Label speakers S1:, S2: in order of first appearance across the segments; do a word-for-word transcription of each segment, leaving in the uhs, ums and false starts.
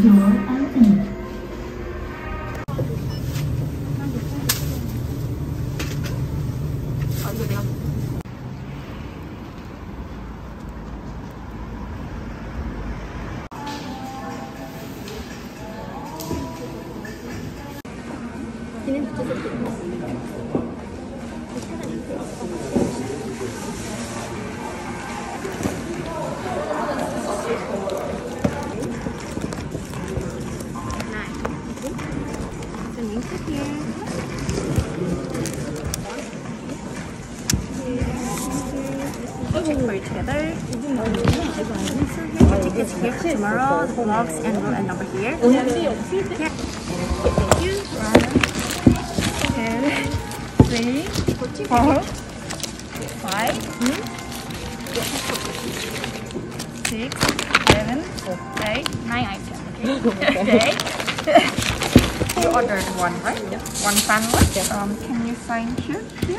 S1: Door open.
S2: 아, 이거 내가 check for you together. Tickets here for tomorrow, box and roll and number here. Yeah. Thank you. One, two, three, four, five, six, seven, eight, nine items. Okay. You ordered one, right? Yeah. One sandwich. Um, can you sign here? Here.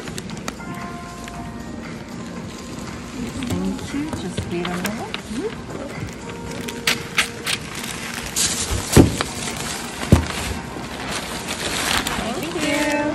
S2: Thank you. Just wait a minute. Thank you.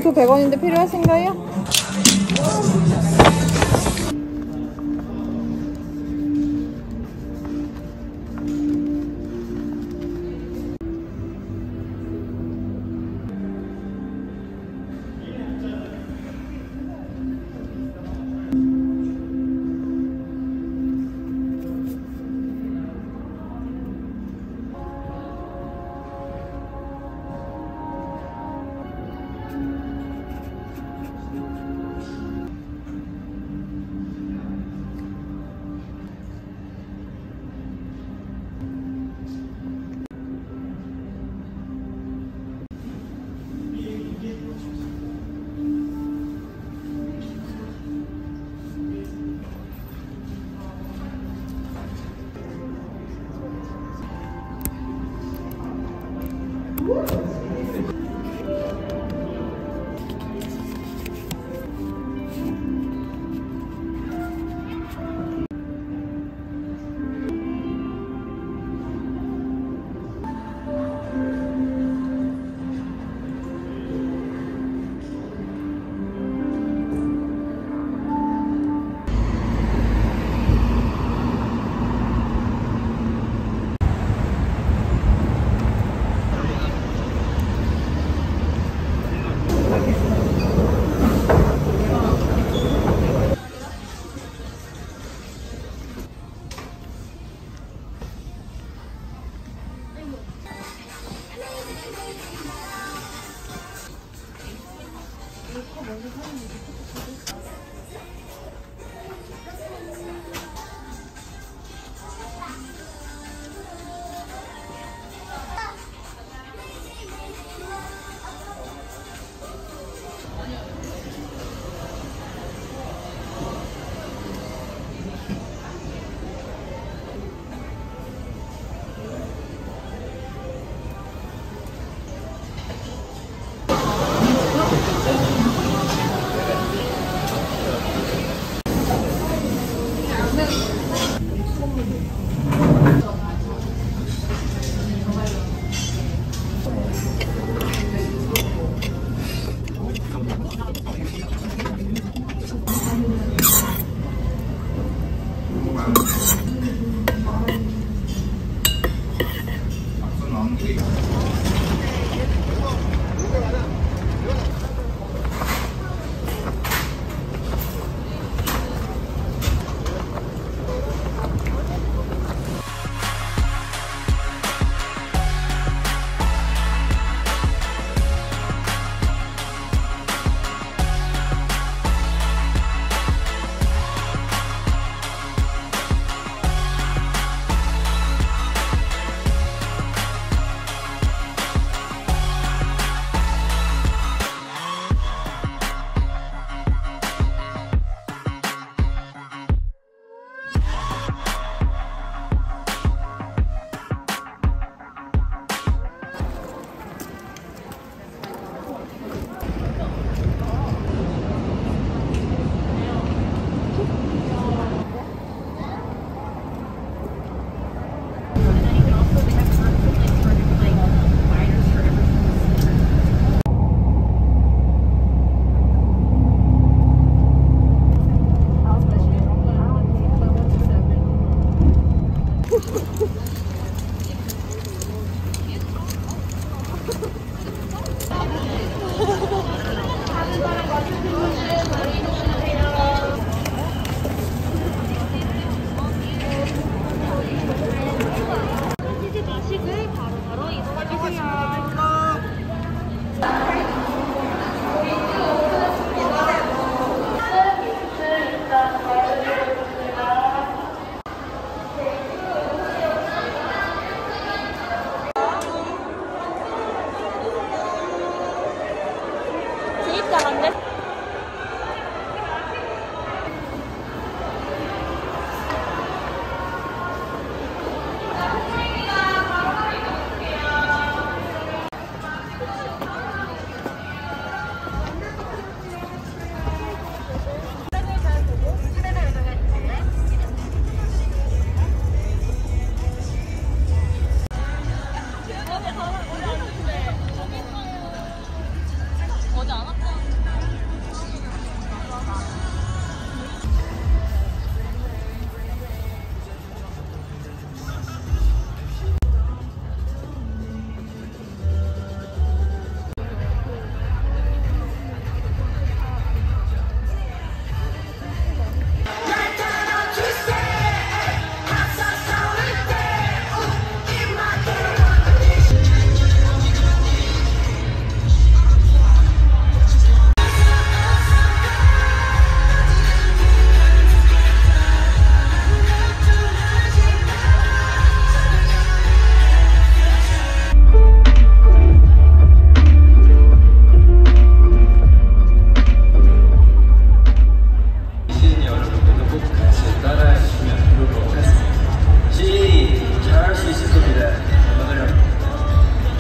S1: 두 백 원인데 필요하신가요?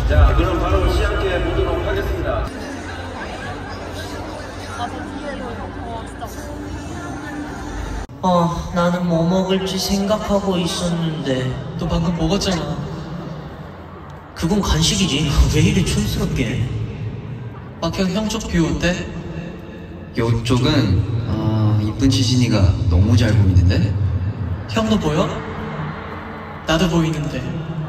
S3: 자, 그럼 바로 시작해 보도록 하겠습니다.
S4: 어, 나는 뭐 먹을지 생각하고 있었는데.
S5: 너 방금 먹었잖아.
S4: 그건 간식이지. 왜 이리 촌스럽게.
S5: 막형 형 쪽 뷰 어때?
S6: 요쪽은 아, 이쁜 지진이가 너무 잘 보이는데?
S5: 형도 보여? 나도 보이는데.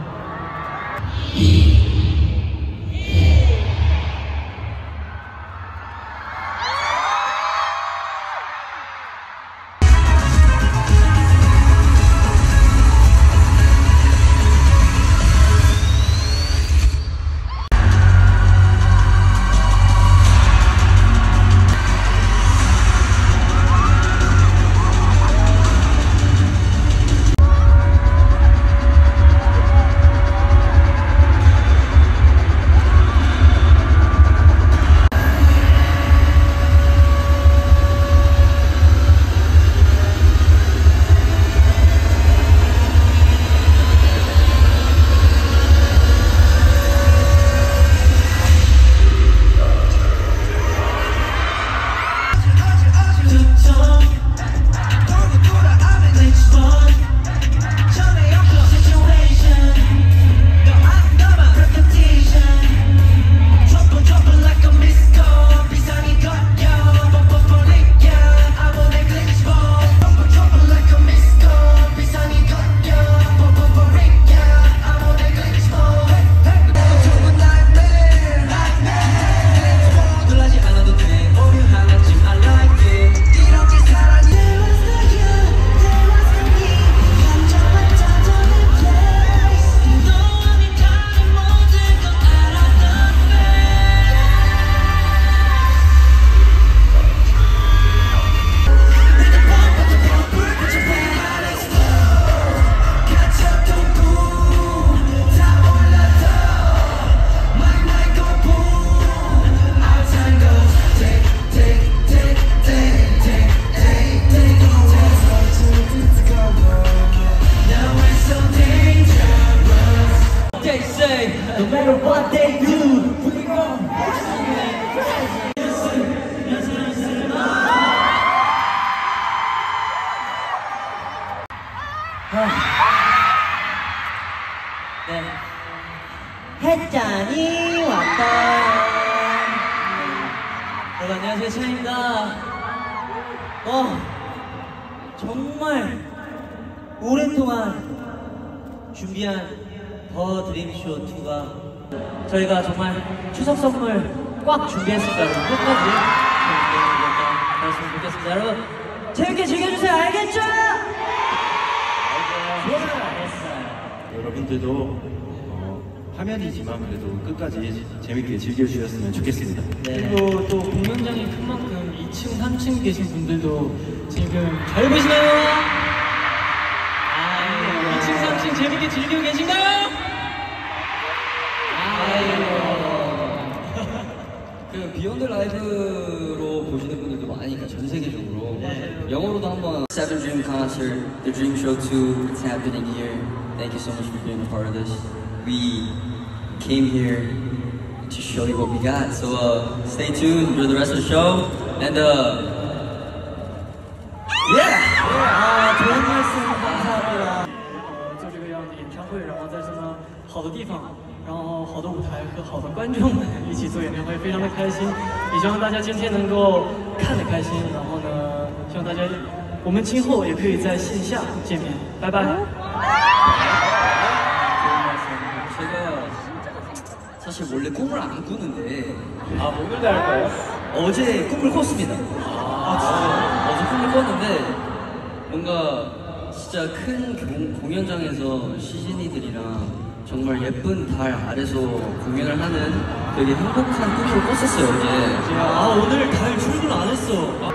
S4: No matter what they do, we gon' 네. 햇잔이 왔다. 여러분 안녕하세요, 찬입니다. 어, 정말 오랫동안 준비한 더 드림쇼 투가 저희가 정말 추석 선물 꽉 준비했으니까 여러분 끝까지 재밌게 즐겼으면 좋겠습니다. 여러분 재밌게 즐겨주세요. 알겠죠? 알겠어요.
S3: 여러분들도 어, 화면이지만 그래도 끝까지 재밌게 즐겨주셨으면 좋겠습니다.
S5: 네. 그리고 또 공연장이 큰 만큼 이 층, 삼 층 계신 분들도 지금 잘 보시나요? 아, 이 층, 삼 층 재밌게 즐기고 계신가요?
S6: 그 비욘드 라이브로 보시는 분들도 많으니까 전 세계적으로 네. 영어로도 한번 Seven Dream Concert, the Dream Show two, it's happening here. Thank you so much for being a part of this. We came here to show you what we got. So uh, stay tuned for the rest of the show. And uh, yeah!
S4: 아, 좋은 말씀 감사합니다.
S5: 做这个样的演唱会，然后在这么好的地方，然后好的舞台和好的观众们一起做演唱会，非常的开心。也希望大家今天能够看得开心，然后呢，希望大家我们今后也可以在线下见面。拜拜。
S6: 사실 원래 꿈을 안 꾸는데
S5: 아, 오늘도 할 거예요?
S6: 어제 꿈을 꿨습니다. 아, 진짜 어제 꿈을 꿨는데 뭔가 진짜 큰 공, 공연장에서 시즈니들이랑 정말 예쁜 달 아래서 공연을 하는 되게 행복한 꿈을 꿨었어요 어제.
S4: 아, 오늘 달 출근 안 했어.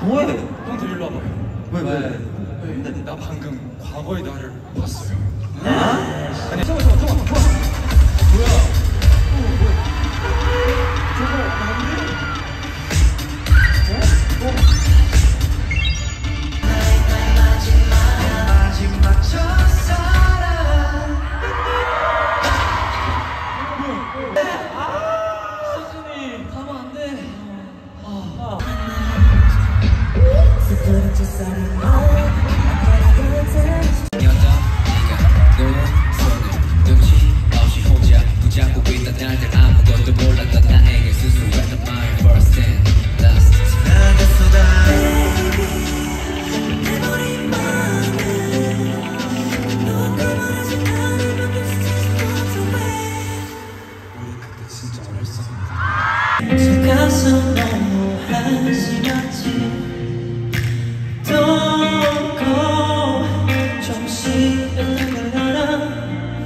S3: 뭐해?
S7: 형들 일로 와봐요.
S3: 왜 왜?
S7: 왜? 나 방금 과거의 나를 봤어요.
S3: 아니 잠깐 잠깐 잠깐 잠깐. 뭐야? 어 뭐야? 저거 난데? 어? 어? 마지막 첫사랑.
S4: 수준이 가면 안 돼.
S8: 붙잡고 있던 날들 아무것도 몰랐던 나에게 스스로했던 my first and last 나가 쏟아 내 머리만은 누가 말하지 않으면 우리 그때 진짜 어렸었는데
S4: 착가서 너무 한심하지 Don't go 정신 나가라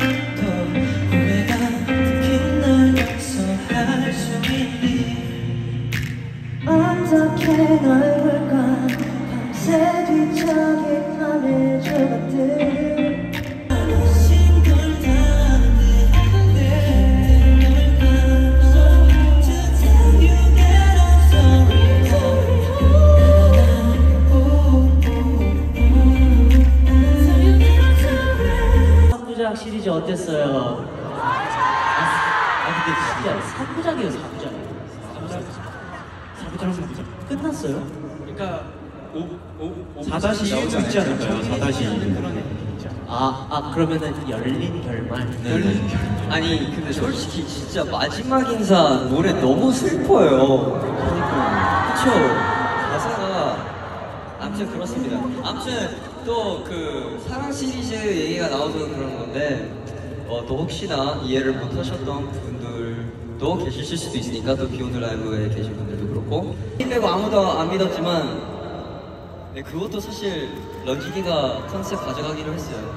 S9: 어떻게 널 볼까 밤새 뒤척인 맘의 조각들 신걸 다는데 안돼 To tell you that I'm sorry
S4: 삼부작 시리즈 어땠어요? 아 근데 진짜 삼부작이에요 삼부작 끝났어요?
S7: 그러니까
S3: 사 다시 있지 않을까요? 사 다시.
S4: 아, 아 그러면은 열린 결말.
S6: 열린 결말. 아니 근데 솔직히 진짜 마지막 인사 노래 너무 슬퍼요. 그러니까. 그쵸? 가사가 아무튼 그렇습니다. 아무튼 또 그 사랑 시리즈 얘기가 나와서 그런 건데 어, 또 혹시나 이해를 못하셨던 분들도 계실 수도 있으니까 또 비욘드 라이브에 계신 분들도 그렇고 힘 빼고 아무도 안 믿었지만 네, 그것도 사실 런쥔이가 컨셉 가져가기로 했어요.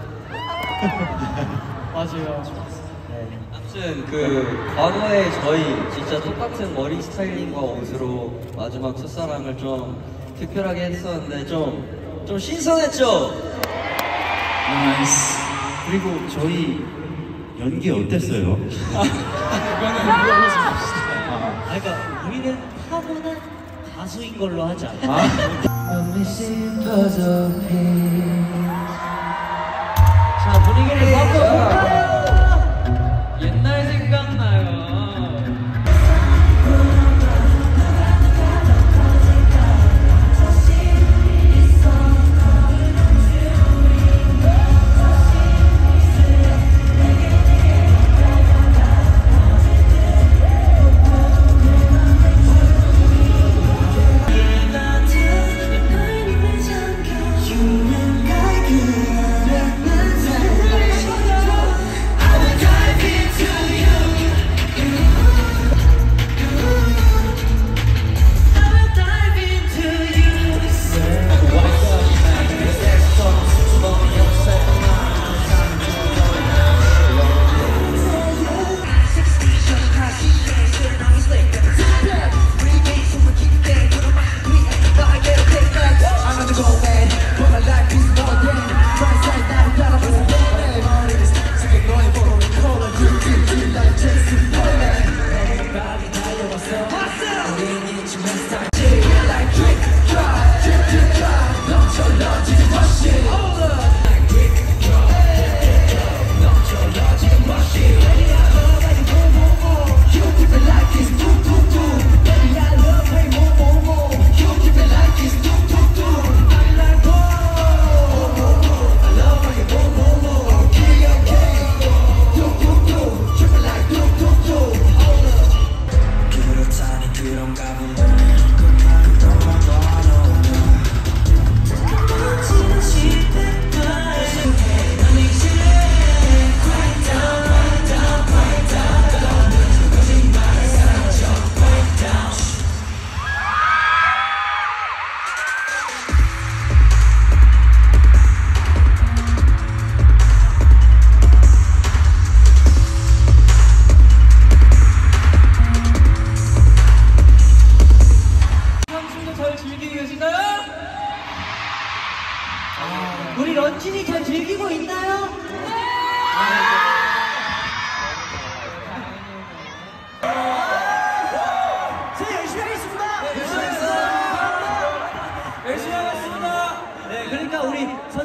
S5: 맞아요.
S6: 네. 아무튼 그 과거에 저희 진짜 똑같은 머리 스타일링과 옷으로 마지막 첫사랑을 좀 특별하게 했었는데 좀 좀 신선했죠?
S3: 나이스. 그리고 저희 연기 어땠어요?
S7: 그거는 물어볼 수 없어.
S4: 아, 그러니까 우리는 타고난 가수인 걸로 하자. 자 분위기를 바꿔볼까요? 옛날 생각나요.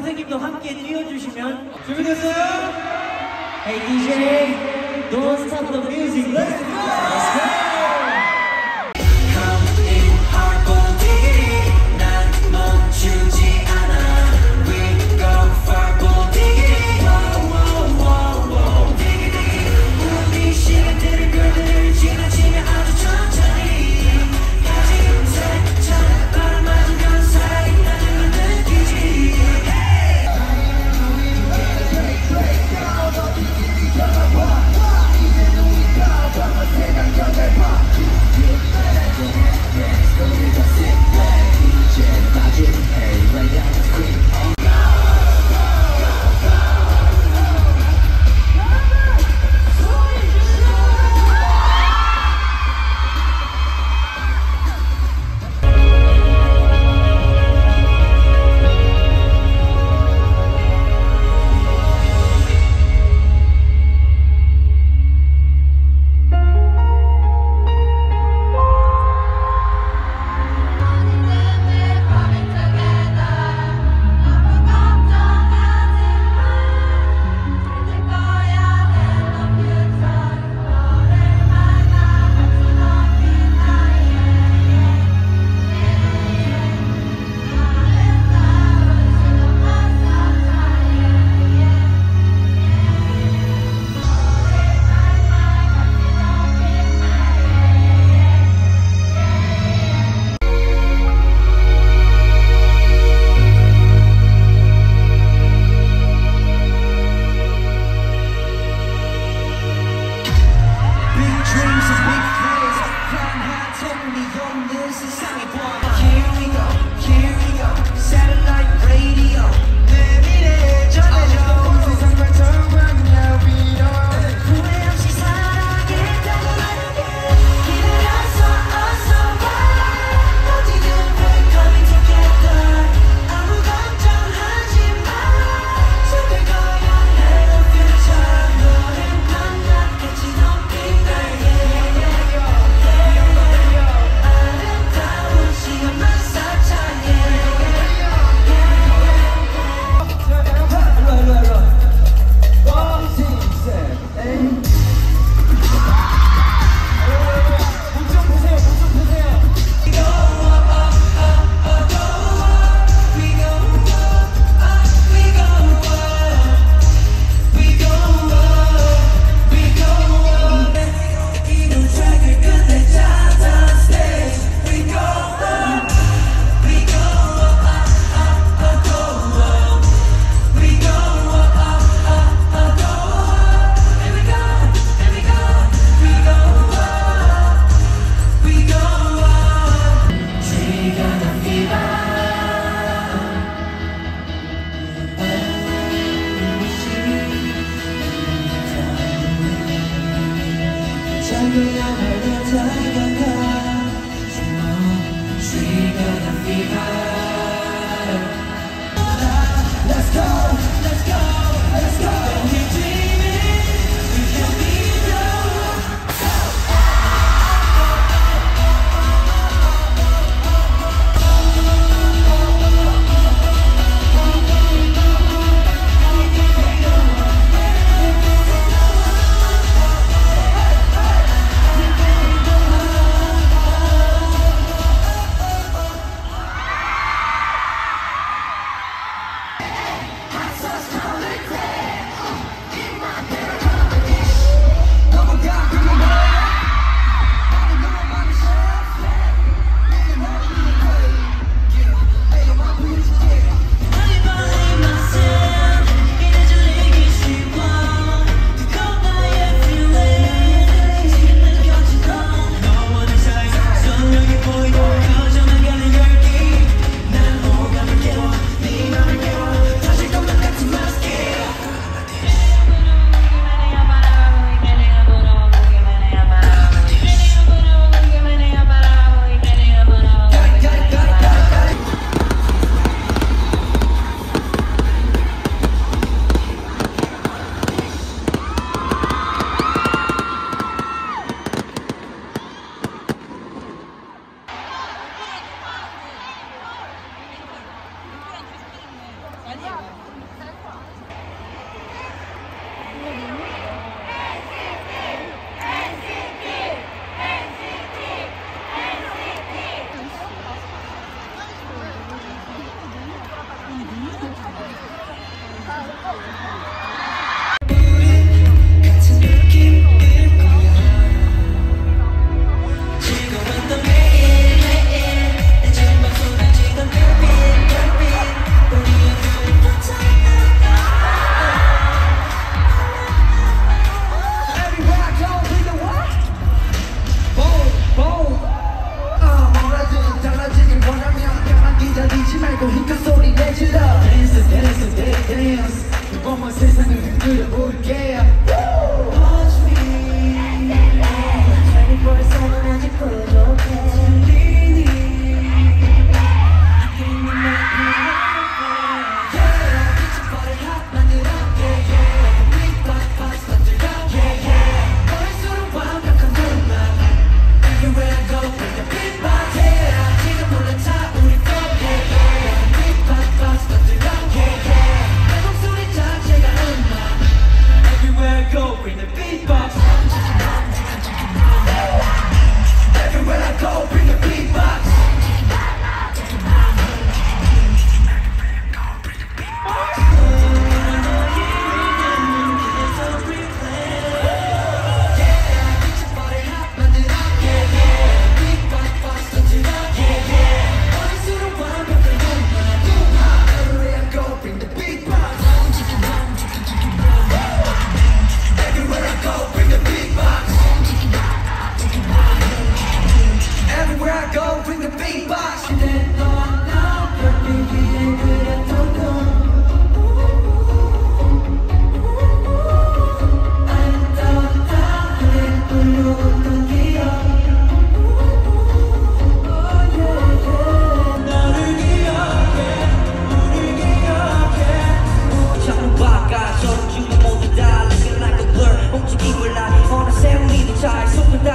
S4: 선생님도 함께 띄워주시면 준비됐어요? Hey 디제이, don't stop the music. Let's go. Let's go.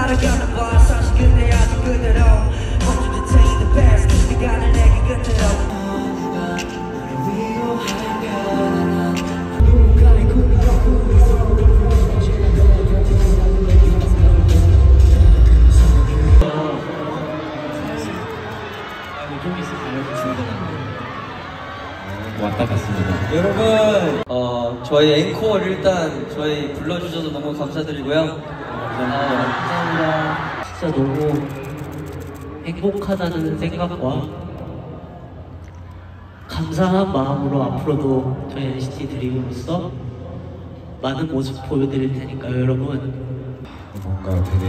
S9: 살아가나 봐 사실 근데 아직 그대로 Want you to take the best 그 시간을 내게 그대로 누가 너를 위로하면 누군가의 꿈이라고
S4: 좀 있을까요?
S3: 왔다 갔습니다.
S6: 여러분, 어, 저희 앵콜 일단 저희 불러주셔서 너무 감사드리고요.
S4: 감사합니다. 감사합니다. 진짜 너무 행복하다는 생각과 감사한 마음으로 앞으로도 저희 엔시티 드림으로서 많은 모습 보여드릴 테니까요, 여러분.
S7: 뭔가 되게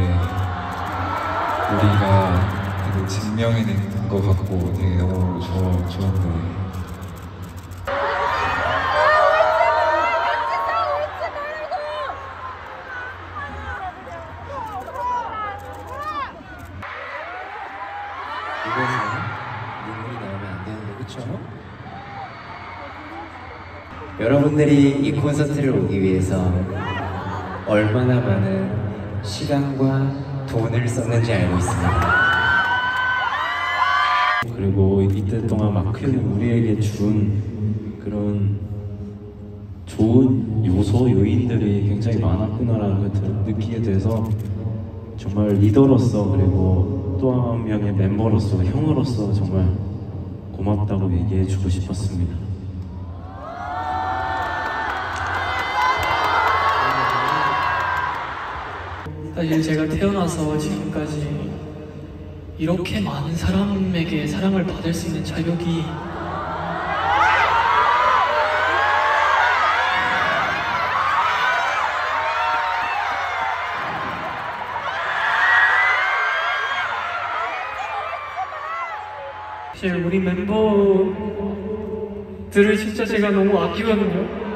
S7: 우리가 되게 증명해낸 것 같고 되게 너무 좋, 좋은데
S3: 이곳에서 눈물이 나오면 안 되는데, 그쵸? 여러분들이 이 콘서트를 오기 위해서 얼마나 많은 시간과 돈을 썼는지 알고 있습니다. 그리고 이때 동안 마크 우리에게 준 그런 좋은 요소, 요인들이 굉장히 많았구나라는 걸 느끼게 돼서 정말 리더로서 그리고 또 한 명의 멤버로서, 형으로서 정말 고맙다고 얘기해주고 싶었습니다.
S5: 사실 제가 태어나서 지금까지 이렇게 많은 사람에게 사랑을 받을 수 있는 자격이 사실 우리 멤버들을 진짜 제가 너무 아끼거든요.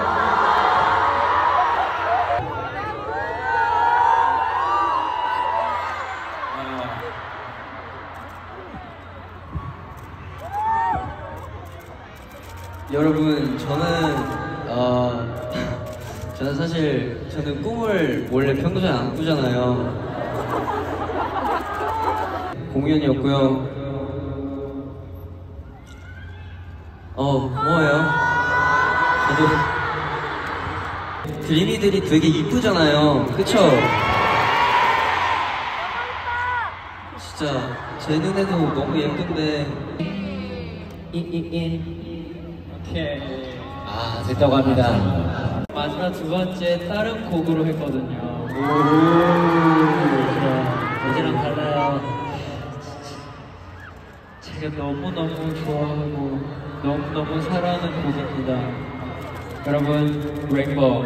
S6: 여러분, 저는 어 저는 사실 저는 꿈을 원래 평소에 안 꾸잖아요. 공연이었고요. 어 고마워요. 저도 드림이들이 되게 이쁘잖아요. 그쵸? 진짜 제 눈에도 너무 예쁜데. 인인인
S5: 오케이.
S3: 아, 됐다고 합니다.
S5: 마지막 두 번째 다른 곡으로 했거든요.
S4: 오, 어제랑 달라요.
S5: 제가 너무너무 좋아하고 너무너무 사랑하는 곡입니다. 여러분, 레인보우.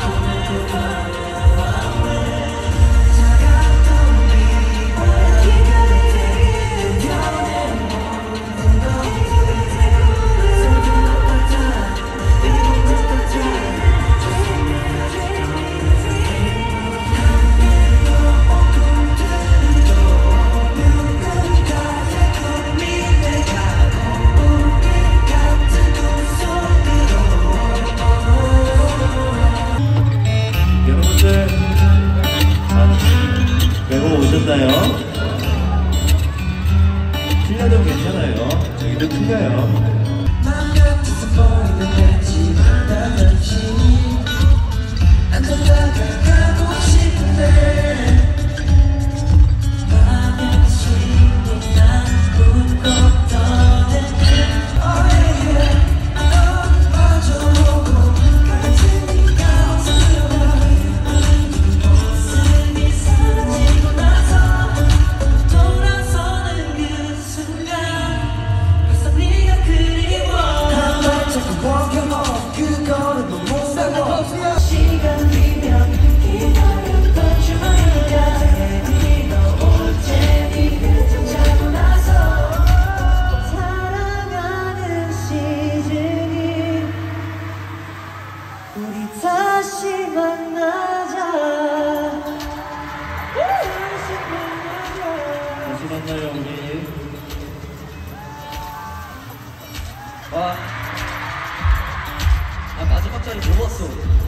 S9: Keep
S3: 틀려도 괜찮아요. 저희도 틀려요.
S9: 맘 같아서 보이는 듯지만 나같이 안 더 다가가고 싶은데 맘에 심이 난 웃고 떠는 Oh yeah 넌 빠져오고 같으니까 어서와 모습이 사라지고 나서 돌아서는 그 순간 벌써 네가 그리워 한 발자국 walk 그거는 너무 무서워 시간이면 기다렸던 주말이야 괜히 너 올 테니 그저 자고 나서 사랑하는 시즌이 우리 다시 만나자 다시 만나자
S3: 다시 만나요, 우리.
S6: 와. 아, 마지막 자리 못 왔어.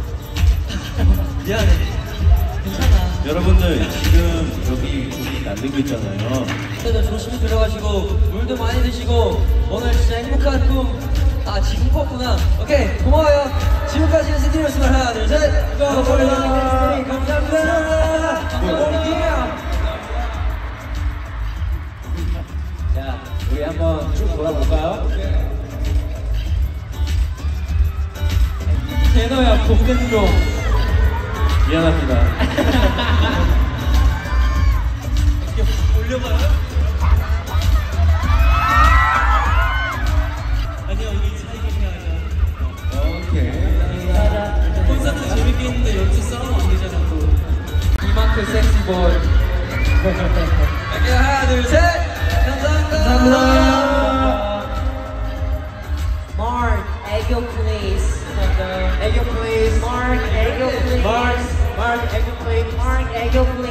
S6: 미안해. 괜찮아.
S3: 여러분들, 지금 여기 우리 만들고 있잖아요.
S6: 그래도 조심히 들어가시고, 물도 많이 드시고, 오늘 진짜 행복한 꿈, 아, 지금 꿨구나. 오케이, 고마워요. 지금까지 엔시티였습니다. 하나, 둘, 셋. 감사합니다. 감사합니다.
S4: 자, 우리 한번 쭉 돌아볼까요? 제노야, 복근 좀.
S3: 미안합니다.
S4: 올려봐요? 아니요, 우리 차이기가 아니라.
S3: 오케이.
S4: 콘서트 재밌게 했는데 여기서 싸우면 안 되잖아, 또. 이만큼 섹시볼.
S6: 오케이, 하나, 둘, 셋. 감사합니다.
S3: 감사합니다.
S10: Mark, 애교 please. 애교 please. Mark, 애교 please. Mark, Mark, 애교 please. Mark, 애교 please.